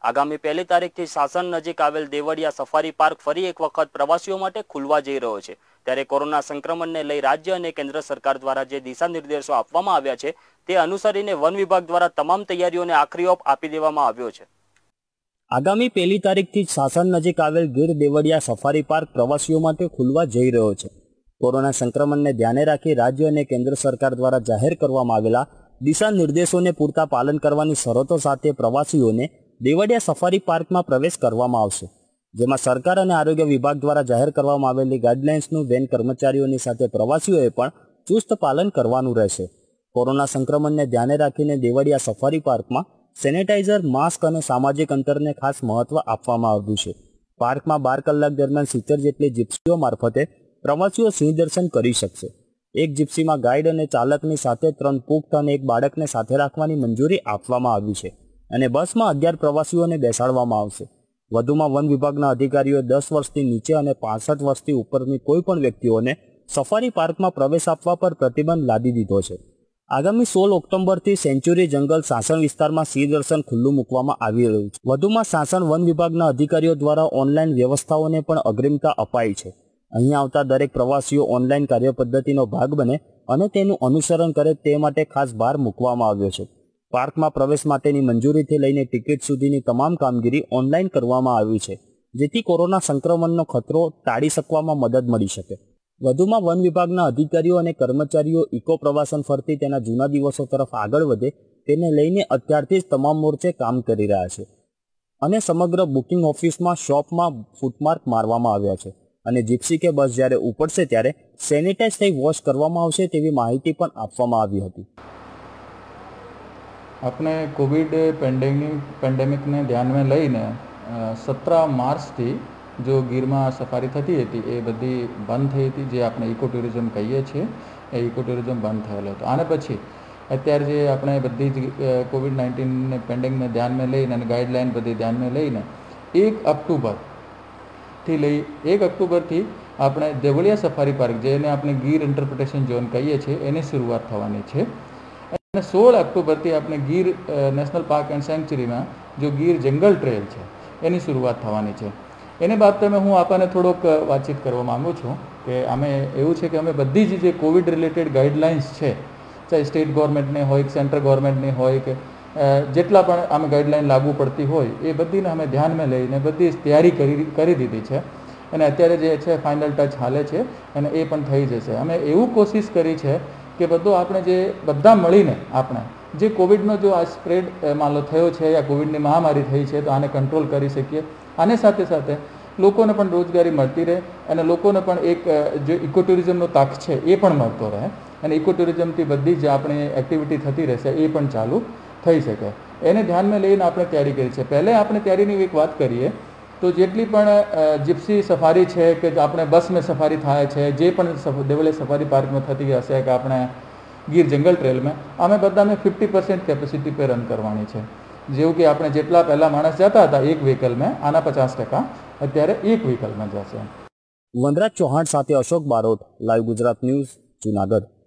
આગામી 1 તારીખથી સાસણ નજીક આવેલ દેવળિયા સફારી પાર્ક ફરી એક વખત પ્રવાસીઓ માટે ખુલવા જઈ રહ્યો છે। ત્યારે કોરોના સંક્રમણને લઈ રાજ્ય અને કેન્દ્ર સરકાર દ્વારા જે દિશા નિર્દેશો આપવામાં આવ્યા છે તે અનુસરીને વન વિભાગ દ્વારા તમામ તૈયારીઓને આખરી ઓપ આપી દેવામાં આવ્યો છે। આગામી 1 તારીખથી સાસણ નજીક આવેલ ગીર દેવળિયા સફારી પાર્ક પ્રવાસીઓ માટે ખુલવા જઈ રહ્યો છે। કોરોના સંક્રમણને ધ્યાને રાખી રાજ્ય અને કેન્દ્ર સરકાર દ્વારા જાહેર કરવામાં આવેલા દિશા નિર્દેશોને પૂરતા પાલન કરવાની શરતો સાથે પ્રવાસીઓને દેવળિયા સફારી પાર્કમાં પ્રવેશ કરવામાં આવશે, જેમાં સરકાર અને આરોગ્ય વિભાગ દ્વારા જાહેર કરવામાં આવેલી ગાઈડલાઇન્સનું વેન કર્મચારીઓની સાથે પ્રવાસીઓએ પણ ચુસ્ત પાલન કરવાનું રહેશે। કોરોના સંક્રમણને ધ્યાને રાખીને દેવળિયા સફારી પાર્કમાં સેનેટાઇઝર, માસ્ક અને સામાજિક અંતરને ખાસ મહત્વ આપવામાં આવ્યું છે। પાર્કમાં 12 કલાક દરમિયાન 70 જેટલી જીપ્સીઓ મારફતે પ્રવાસીઓ સિંહ દર્શન કરી શકશે। એક જીપ્સીમાં ગાઈડ અને ચાલકની સાથે 3 પુખ્ત અને એક બાળકને સાથે રાખવાની મંજૂરી આપવામાં આવી છે અને બસમાં 11 પ્રવાસીઓને બેસાડવામાં આવશે। વધુમાં વન વિભાગના અધિકારીઓએ 10 વર્ષથી નીચે અને 65 વર્ષથી ઉપરની કોઈ પણ વ્યક્તિઓને સફારી પાર્કમાં પ્રવેશ આપવા પર પ્રતિબંધ લાદી દીધો છે। આગામી 16 ઓક્ટોબરથી સેન્ચુરી જંગલ સાસણ વિસ્તારમાં સિંહ દર્શન ખુલ્લું મૂકવામાં આવી રહ્યું છે। વધુમાં સાસણ વન વિભાગના અધિકારીઓ દ્વારા ઓનલાઈન વ્યવસ્થાઓને પણ અગ્રિમતા અપાઈ છે। અહીં આવતા દરેક પ્રવાસીઓ ઓનલાઈન કાર્યપદ્ધતિનો ભાગ બને અને તેનું અનુસરણ કરે તે માટે ખાસ ભાર મૂકવામાં આવ્યો છે। પાર્કમાં પ્રવેશ માટેની મંજૂરીથી લઈને ટિકિટ સુધીની તમામ કામગીરી ઓનલાઈન કરવામાં આવી છે, જેથી કોરોના સંક્રમણનો ખતરો ટાળી શકવામાં મદદ મળી શકે। વધુમાં વન વિભાગના અધિકારીઓ અને કર્મચારીઓ ઇકો પ્રવાસન ફરતી તેના જૂના દિવસો તરફ આગળ વધે તેને લઈને અત્યારથી જ તમામ મોરચે કામ કરી રહ્યા છે અને સમગ્ર બુકિંગ ઓફિસમાં, શોપમાં ફૂટમાર્ક મારવામાં આવ્યા છે અને જીપ્સી કે બસ જ્યારે ઉપડશે ત્યારે સેનિટાઈઝ થઈ વોશ કરવામાં આવશે તેવી માહિતી પણ આપવામાં આવી હતી। આપણે કોવિડ પેન્ડેમિકને ધ્યાનમાં લઈને 17 માર્ચથી जो गीर में सफारी थती थी ए बधी बंद थई थी, जे आपणे इको टूरिज्म कहीए छीए ए इको टूरिज्म बंद थयेलो हतो। आने पछी अत्यारे जे आपणे बधी कोविड-19 ने पेंडेमिक ने ध्यान में लईने अने गाइडलाइन बधी ध्यान में लईने 1 अक्टूबर थी लई 1 अक्टूबर थी आपणे देवळिया सफारी पार्क जेने आपणे गीर इंटरप्रिटेशन जोन कहीए छीए एनी शुरुआत थवानी छे અને 16 ઓક્ટોબરથી આપણે ગીર નેશનલ પાર્ક એન્ડ સેન્ચ્યુરીમાં जो गीर जंगल ट्रेल છે એની શરૂઆત થવાની છે। एने बाबते हूँ आपने थोड़ोक बातचीत करवा मांगू छूँ कि अमे एवं है कि अमे बधी ज कोविड रिलेटेड गाइडलाइन्स है, चाहे स्टेट गवर्नमेंट ने हो, सेंट्रल गवर्नमेंट ने हो, कि जेटला पण आमे गाइडलाइन लागू पड़ती हो ए बधीने अमे ध्यान में लईने बधी तैयारी करी दीधी है अने अत्यारे जे छे फाइनल टच हाले छे अने ए पण थई जशे। अमे एवं कोशिश करी छे कि बधो आपणे जे बधा मळीने आपणे जे कोविडनो जो आ स्प्रेड मामलो थयो छे या कोविडनी महामारी थई छे तो आने कंट्रोल करी शकीए। आने साथे साथे लोकोने पण रोजगारी मळती रहे अने लोकोने पण एक जो इको टूरिज्मनो ताक छे ए पण मळतो रहे अने इको टूरिज्मथी बधी ज आपणी एक्टिविटी थती रहेशे ए पण चालू थई शके। एने ध्यान में लईने आपणे तैयारी करी छे। पहले आपणे तैयारीनी एक वात करीए तो जेटली पण जिप्सी सफारी छे कि आपणे बस में सफारी थाय छे, जे पण देवळिया सफारी पार्क में थती हशे कि आपणे गीर जंगल ट्रेल में अमे बधाने 50% कैपेसिटी पे रन करवानी छे। जेवुं कि आपणे जेटला पहला माणस जता हता एक व्हीकल में आना 50% अत्यारे एक व्हीकल में जशे। वनराज चौहान साथे अशोक बारोट, लाइव गुजरात न्यूज, जूनागढ़।